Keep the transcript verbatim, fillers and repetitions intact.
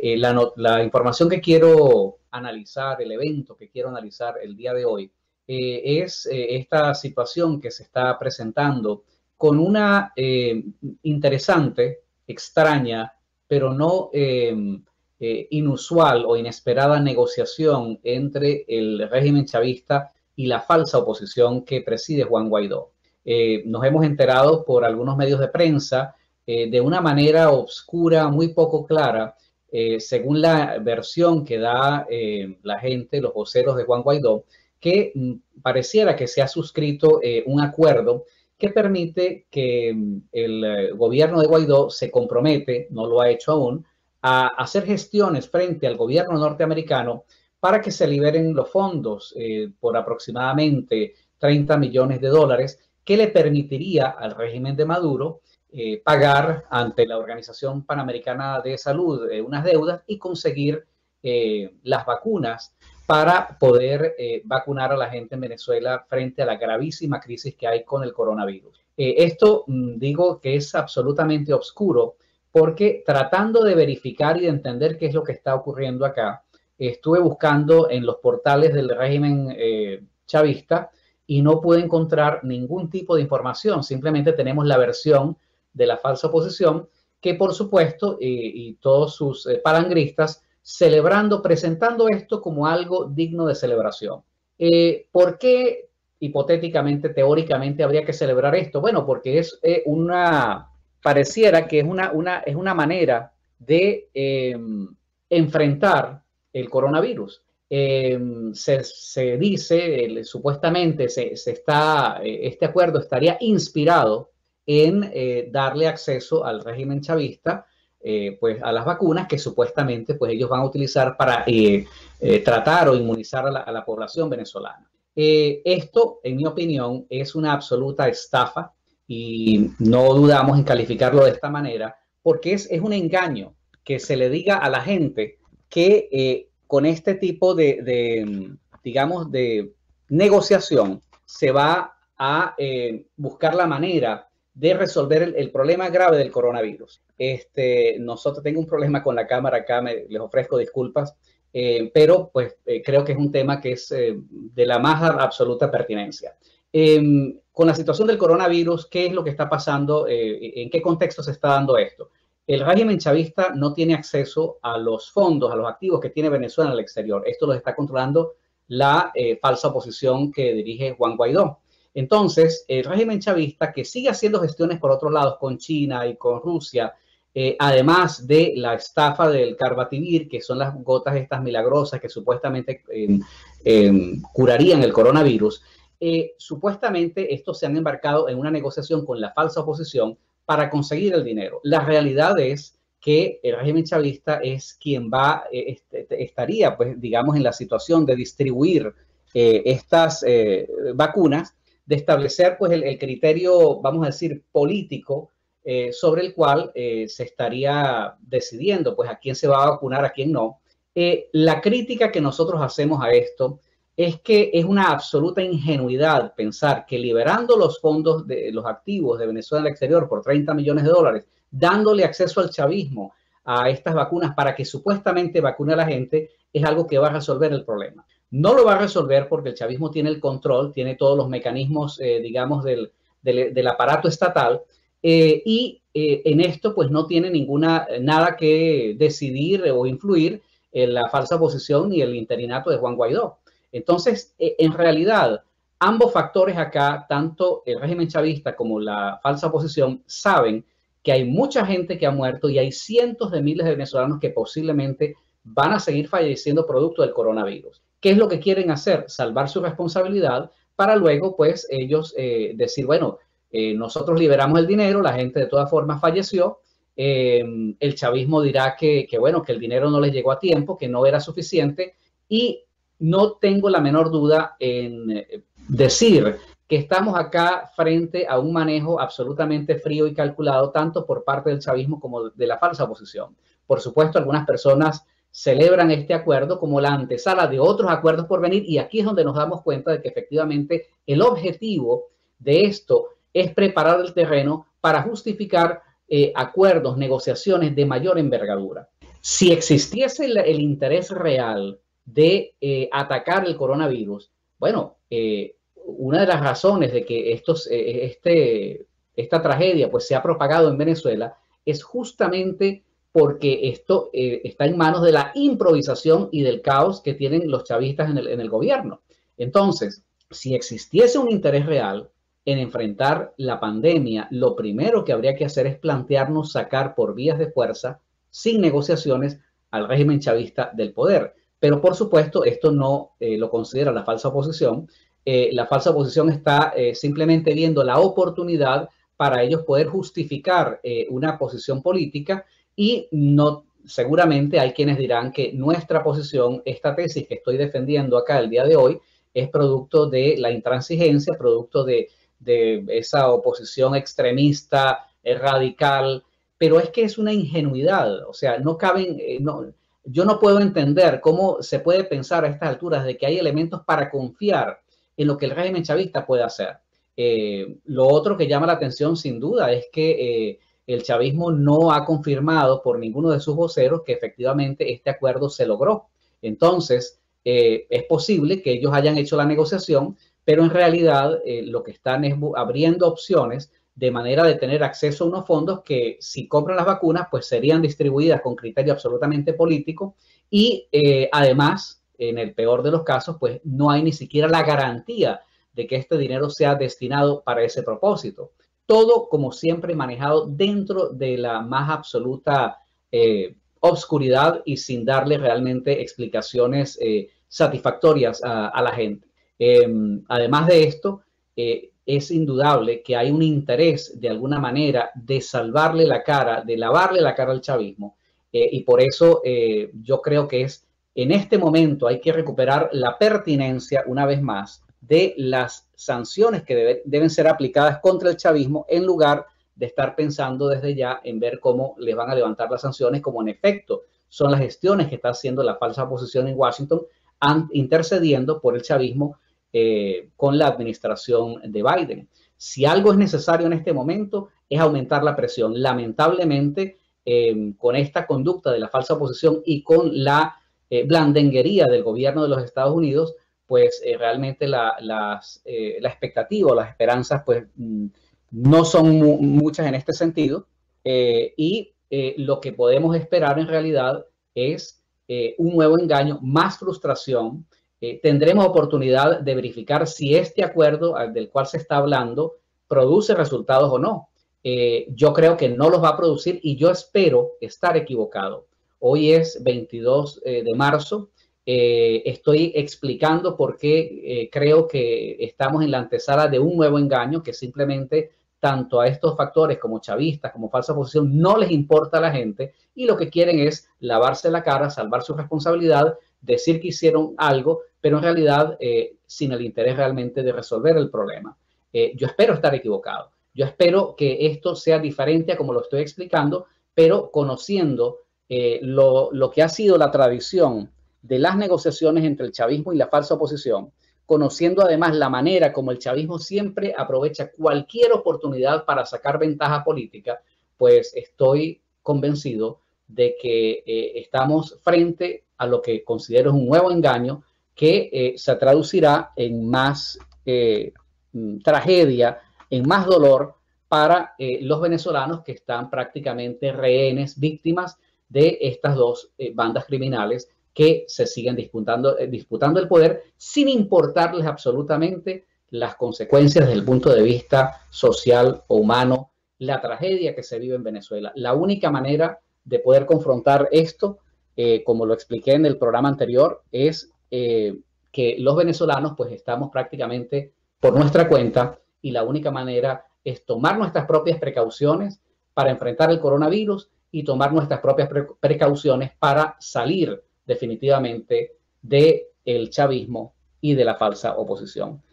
eh, la, no, la información que quiero analizar, el evento que quiero analizar el día de hoy, eh, es eh, esta situación que se está presentando con una eh, interesante, extraña, pero no eh, eh, inusual o inesperada negociación entre el régimen chavista y la falsa oposición que preside Juan Guaidó. Eh, nos hemos enterado por algunos medios de prensa eh, de una manera oscura, muy poco clara, eh, según la versión que da eh, la gente, los voceros de Juan Guaidó, que mm, pareciera que se ha suscrito eh, un acuerdo que permite que mm, el eh, gobierno de Guaidó se compromete, no lo ha hecho aún, a hacer gestiones frente al gobierno norteamericano para que se liberen los fondos eh, por aproximadamente treinta millones de dólares que le permitiría al régimen de Maduro eh, pagar ante la Organización Panamericana de Salud eh, unas deudas y conseguir eh, las vacunas para poder eh, vacunar a la gente en Venezuela frente a la gravísima crisis que hay con el coronavirus. Eh, esto mmm, digo que es absolutamente oscuro porque tratando de verificar y de entender qué es lo que está ocurriendo acá, estuve buscando en los portales del régimen eh, chavista y no pude encontrar ningún tipo de información. Simplemente tenemos la versión de la falsa oposición que, por supuesto, eh, y todos sus eh, palangristas celebrando, presentando esto como algo digno de celebración. Eh, ¿Por qué hipotéticamente, teóricamente habría que celebrar esto? Bueno, porque es eh, una, pareciera que es una, una, es una manera de eh, enfrentar el coronavirus. Eh, se, se dice, eh, supuestamente se, se está, eh, este acuerdo estaría inspirado en eh, darle acceso al régimen chavista eh, pues a las vacunas que supuestamente pues ellos van a utilizar para eh, eh, tratar o inmunizar a la, a la población venezolana. Eh, esto, en mi opinión, es una absoluta estafa y no dudamos en calificarlo de esta manera porque es, es un engaño que se le diga a la gente que eh, con este tipo de, de, digamos, de negociación se va a eh, buscar la manera de resolver el, el problema grave del coronavirus. Este, nosotros tengo un problema con la cámara acá, me, les ofrezco disculpas, eh, pero pues eh, creo que es un tema que es eh, de la más absoluta pertinencia. Eh, con la situación del coronavirus, ¿qué es lo que está pasando? Eh, ¿En qué contexto se está dando esto? El régimen chavista no tiene acceso a los fondos, a los activos que tiene Venezuela en el exterior. Esto lo está controlando la eh, falsa oposición que dirige Juan Guaidó. Entonces, el régimen chavista, que sigue haciendo gestiones por otros lados con China y con Rusia, eh, además de la estafa del Carbativir, que son las gotas estas milagrosas que supuestamente eh, eh, curarían el coronavirus, eh, supuestamente estos se han embarcado en una negociación con la falsa oposición para conseguir el dinero. La realidad es que el régimen chavista es quien va, eh, este, estaría, pues, digamos, en la situación de distribuir eh, estas eh, vacunas, de establecer pues el, el criterio, vamos a decir, político eh, sobre el cual eh, se estaría decidiendo pues a quién se va a vacunar, a quién no. Eh, la crítica que nosotros hacemos a esto es que es una absoluta ingenuidad pensar que liberando los fondos de los activos de Venezuela al exterior por treinta millones de dólares, dándole acceso al chavismo a estas vacunas para que supuestamente vacune a la gente, es algo que va a resolver el problema. No lo va a resolver porque el chavismo tiene el control, tiene todos los mecanismos, eh, digamos, del, del, del aparato estatal eh, y eh, en esto pues no tiene ninguna, nada que decidir o influir en la falsa oposición ni el interinato de Juan Guaidó. Entonces, eh, en realidad, ambos factores acá, tanto el régimen chavista como la falsa oposición, saben que hay mucha gente que ha muerto y hay cientos de miles de venezolanos que posiblemente van a seguir falleciendo producto del coronavirus. ¿Qué es lo que quieren hacer? Salvar su responsabilidad para luego, pues, ellos eh, decir, bueno, eh, nosotros liberamos el dinero, la gente de todas formas falleció, eh, el chavismo dirá que, que, bueno, que el dinero no les llegó a tiempo, que no era suficiente y no tengo la menor duda en decir que estamos acá frente a un manejo absolutamente frío y calculado, tanto por parte del chavismo como de la falsa oposición. Por supuesto, algunas personas celebran este acuerdo como la antesala de otros acuerdos por venir y aquí es donde nos damos cuenta de que efectivamente el objetivo de esto es preparar el terreno para justificar eh, acuerdos, negociaciones de mayor envergadura. Si existiese el, el interés real de eh, atacar el coronavirus, bueno, eh, una de las razones de que estos, eh, este, esta tragedia pues, se ha propagado en Venezuela es justamente porque esto eh, está en manos de la improvisación y del caos que tienen los chavistas en el, en el gobierno. Entonces, si existiese un interés real en enfrentar la pandemia, lo primero que habría que hacer es plantearnos sacar por vías de fuerza, sin negociaciones, al régimen chavista del poder. Pero por supuesto, esto no eh, lo considera la falsa oposición. Eh, la falsa oposición está eh, simplemente viendo la oportunidad para ellos poder justificar eh, una posición política y no, seguramente hay quienes dirán que nuestra posición, esta tesis que estoy defendiendo acá el día de hoy, es producto de la intransigencia, producto de, de esa oposición extremista, eh, radical, pero es que es una ingenuidad, o sea, no caben, eh, no, yo no puedo entender cómo se puede pensar a estas alturas de que hay elementos para confiar en lo que el régimen chavista puede hacer. Eh, lo otro que llama la atención sin duda es que eh, el chavismo no ha confirmado por ninguno de sus voceros que efectivamente este acuerdo se logró. Entonces, eh, es posible que ellos hayan hecho la negociación, pero en realidad eh, lo que están es abriendo opciones de manera de tener acceso a unos fondos que si compran las vacunas, pues serían distribuidas con criterio absolutamente político y eh, además, en el peor de los casos, pues no hay ni siquiera la garantía de que este dinero sea destinado para ese propósito. Todo, como siempre, manejado dentro de la más absoluta eh, obscuridad y sin darle realmente explicaciones eh, satisfactorias a, a la gente. Eh, además de esto, eh, es indudable que hay un interés de alguna manera de salvarle la cara, de lavarle la cara al chavismo. Eh, y por eso eh, yo creo que es en este momento hay que recuperar la pertinencia una vez más de las sanciones que debe, deben ser aplicadas contra el chavismo en lugar de estar pensando desde ya en ver cómo les van a levantar las sanciones, como en efecto son las gestiones que está haciendo la falsa oposición en Washington, intercediendo por el chavismo eh, con la administración de Biden. Si algo es necesario en este momento es aumentar la presión. Lamentablemente, eh, con esta conducta de la falsa oposición y con la eh, blandenguería del gobierno de los Estados Unidos, pues eh, realmente la, las, eh, la expectativa o las esperanzas pues mm, no son mu muchas en este sentido eh, y eh, lo que podemos esperar en realidad es eh, un nuevo engaño, más frustración. Eh, tendremos oportunidad de verificar si este acuerdo del cual se está hablando produce resultados o no. Eh, yo creo que no los va a producir y yo espero estar equivocado. Hoy es veintidós eh, de marzo. Eh, estoy explicando por qué eh, creo que estamos en la antesala de un nuevo engaño que simplemente tanto a estos factores como chavistas, como falsa oposición, no les importa a la gente y lo que quieren es lavarse la cara, salvar su responsabilidad, decir que hicieron algo, pero en realidad eh, sin el interés realmente de resolver el problema. Eh, yo espero estar equivocado. Yo espero que esto sea diferente a como lo estoy explicando, pero conociendo eh, lo, lo que ha sido la tradición de las negociaciones entre el chavismo y la falsa oposición, conociendo además la manera como el chavismo siempre aprovecha cualquier oportunidad para sacar ventaja política, pues estoy convencido de que eh, estamos frente a lo que considero un nuevo engaño que eh, se traducirá en más eh, tragedia, en más dolor para eh, los venezolanos que están prácticamente rehenes, víctimas de estas dos eh, bandas criminales que se siguen disputando, eh, disputando el poder sin importarles absolutamente las consecuencias desde el punto de vista social o humano, la tragedia que se vive en Venezuela. La única manera de poder confrontar esto, eh, como lo expliqué en el programa anterior, es eh, que los venezolanos pues estamos prácticamente por nuestra cuenta y la única manera es tomar nuestras propias precauciones para enfrentar el coronavirus y tomar nuestras propias pre precauciones para salir definitivamente del chavismo y de la falsa oposición.